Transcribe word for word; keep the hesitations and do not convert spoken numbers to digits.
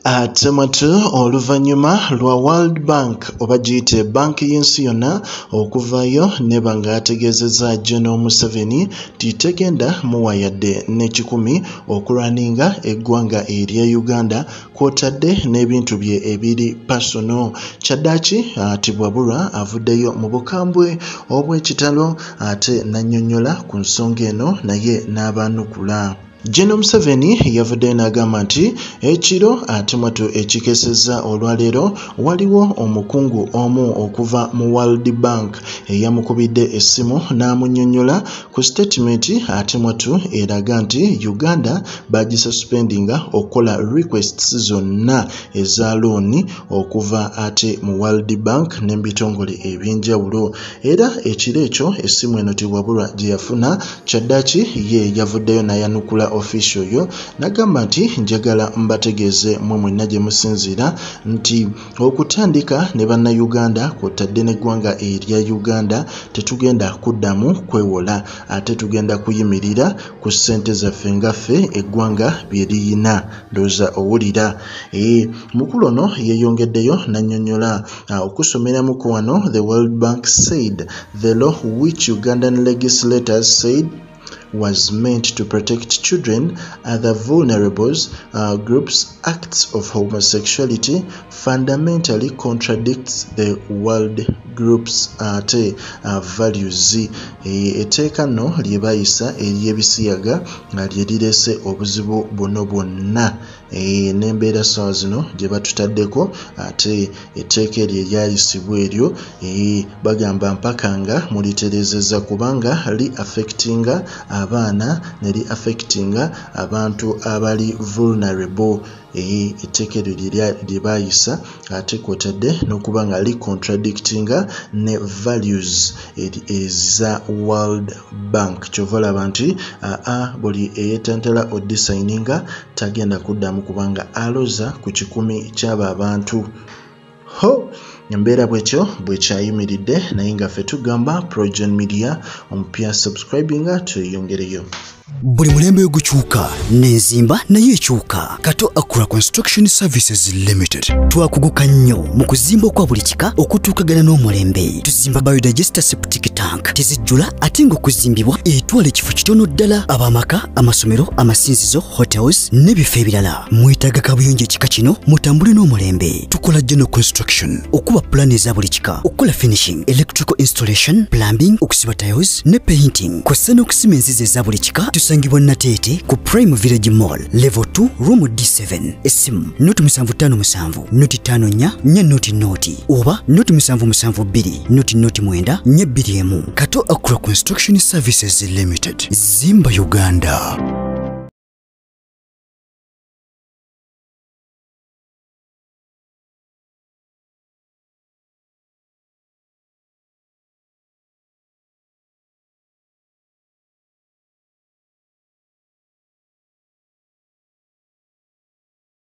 Atematu oluvanyuma lwa World Bank oba giyite banki y'ensi yonna okuvayo neba nga ategeezezza General Museveni nti tegenda muwayadde n'ekikumi okulwaninga eggwanga erya Uganda kw'otadde n'ebintu bye ebiri personal. Kyaddaaki ati bwabulwa avuddeyo mu bukambwe obw'ekitalo ate n'annyonnyola ku nsonga eno naye n'abaanukula. General Museveni yavuddeyo n'agamba nti ekiro atematu ekikeesezza olwaleero waliwo omukungu omu okuva mu World Bank eyamukubidde essimu n'amunnyonnyola ku statement atematu eraga nti Uganda bagisuspendinga okukola requests zonna eza looni okuva ate mu World Bank n'ebitongole eby'enjawulo. Era ekiro ekyo essimu eno tibwabulwa gye yafuna Kyaddaaki ye yavuddeyo n'ayanukula official yo nagamba nti njagala mbategeeze mwe mwenna gye musinziira nti okutandika ne bannayuganda kw'otadde n'eggwanga erya Uganda tetugenda kuddamu kwewola ate tugenda kuyimirira ku ssente zaffe ngaffe eggwanga bye liyina. Ndowooza owulira. E, mukulu ono yeeyongeddeyo n'annyonnyola okusomeramu ku wano the World Bank said the law which Ugandan legislators said was meant to protect children, other vulnerable uh, groups, acts of homosexuality fundamentally contradicts the world groups at uh, values. Eteeka no lye bayisa ery'ebisiyaga nga lye lireese obuzibu buno bwonna n'embeera ssaawa zino gye batutaddeko ate etteeka eryo eryayisibwa eryo bagamba mpaka nga mulitereezezza kubanga li affectinga abaana ne li affectinga abantu abali vulnerable. Etteeka eryo lye baayisa ate kw'otadde n'okuba nga li contradictinga ne values eza World Bank. Kyova olaba nti aa buli eyeetantala oddisayininga tagenda kuddamu kubanga aloza ku kikumi ky'abo abantu. Ho! Embeera bw'ekyo bwekyayimiridde naye nga ffe tugamba PROJOURN Media omupya subscribinga tweyongereyo. Buli mulembe gukyuka n'enzimba naye ekyuka. Kato Akura Construction Services Limited twakuguka nnyo mu kuzimba okwa buli kika okutuukagana n'omulembe. Tuzimba biodigester septic tank tezijjula ate ng'okuzimbibwa etwala ekifo kitono ddala ab'amaka, amasomero, amasinzizo, hotels n'ebifo ebirala. Mwetaaga kabuyonjo ekika kino mutambule n'omulembe. Tukola general construction okuba plan eza buli kika, okukola finishing, electrical installation, plumbing, okusiba tiles ne painting kw'ossa n'okusima enzizi eza buli kika. Tusangibwa Nateete ku Prime Village Mall level two room D seven. Esimu noti musanvu ttaano musanvu noti ttaano nnya nnya noti noti oba noti musanvu musanvu bbiri noti noti mwenda nnya bbiri emu. Kato Akura Construction Services Limited. Zimba Uganda.